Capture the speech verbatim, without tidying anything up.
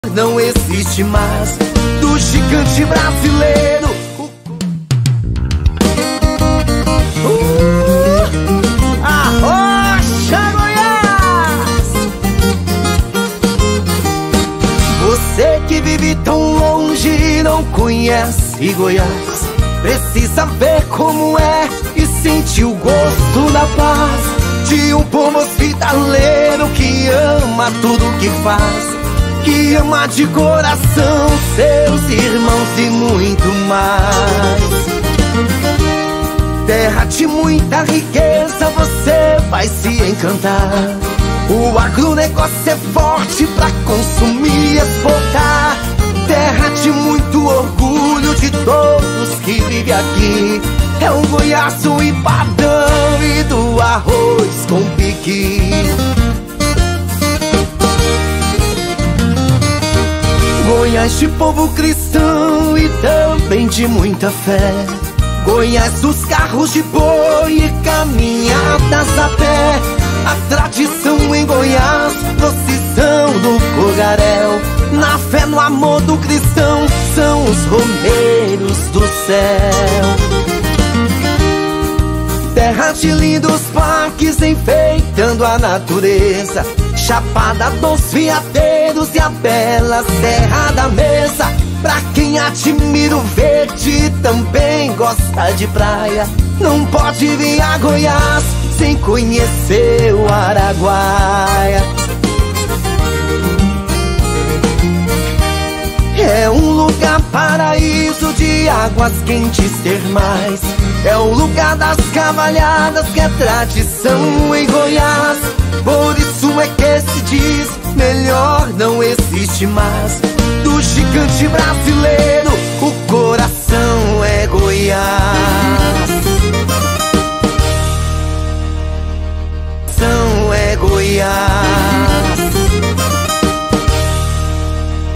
Não existe mais do gigante brasileiro. Uh, a Rocha, Goiás. Você que vive tão longe e não conhece Goiás, precisa ver como é e sentir o gosto da paz de um povo hospitaleiro que ama tudo que faz, que ama de coração seus irmãos e muito mais. Terra de muita riqueza, você vai se encantar. O agronegócio é forte pra consumir e exportar. Terra de muito orgulho de todos que vivem aqui. É o Goiás do empadão e do arroz com piqui. Goiás de povo cristão e também de muita fé. Goiás dos carros de boi e caminhadas a pé. A tradição em Goiás, procissão do fogaréu. Na fé, no amor do cristão, são os romeiros do céu. Terra de lindos parques enfeitando a natureza. Chapada dos Veadeiros e a bela Serra da Mesa. Pra quem admira o verde e também gosta de praia, não pode vir a Goiás sem conhecer o Araguaia. É um lugar paraíso de águas quentes termais. É o lugar das cavalhadas que é tradição em Goiás. Por isso é que se diz, melhor não existe mais do gigante brasileiro.